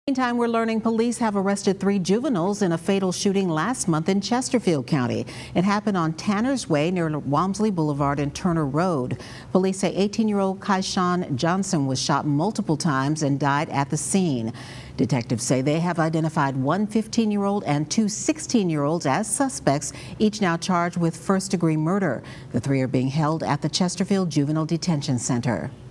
Meantime, we're learning police have arrested 3 juveniles in a fatal shooting last month in Chesterfield County. It happened on Tanner's Way near Walmsley Boulevard and Turner Road. Police say 18-year-old Kaishan Johnson was shot multiple times and died at the scene. Detectives say they have identified one 15-year-old and 2 16-year-olds as suspects, each now charged with first-degree murder. The 3 are being held at the Chesterfield Juvenile Detention Center.